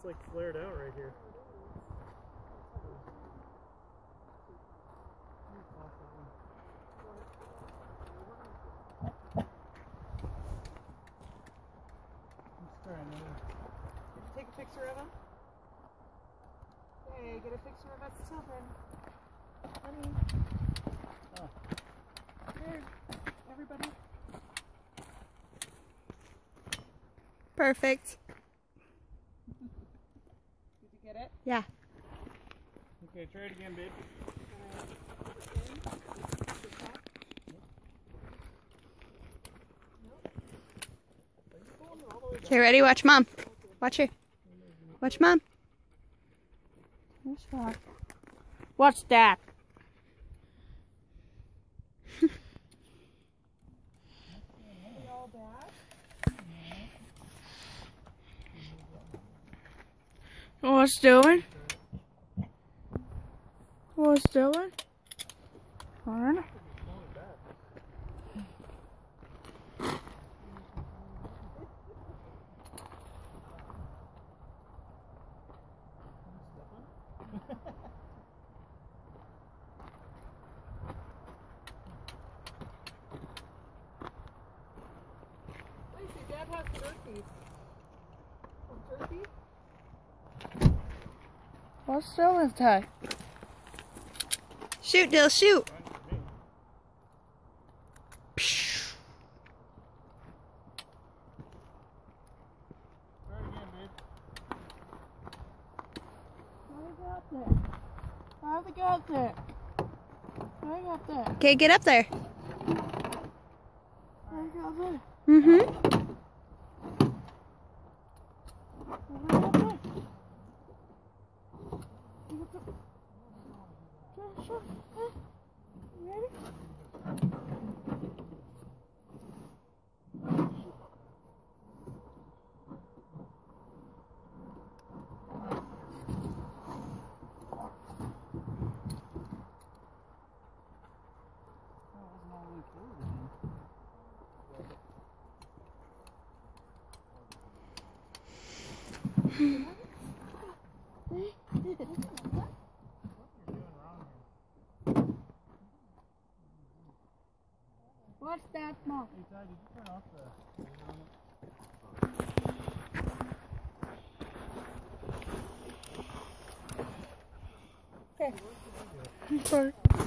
It's like flared out right here. Take a picture of him. Hey, get a picture of us children. Honey. Oh. There, everybody. Perfect. Did you get it? Yeah. Okay, try it again, babe. Okay, ready? Watch Mom. Watch her. Watch Mom. Watch that. What's doing? What's doing? Fine. Lacey, Dad has turkeys. Some turkey? What's doing, Ty? Shoot, Dill, shoot. How they got there? How they got there? Okay, get up there. How they got there? Mm-hmm. What's that, Mom? Hey, Ty, did you turn off the... Okay. Sorry.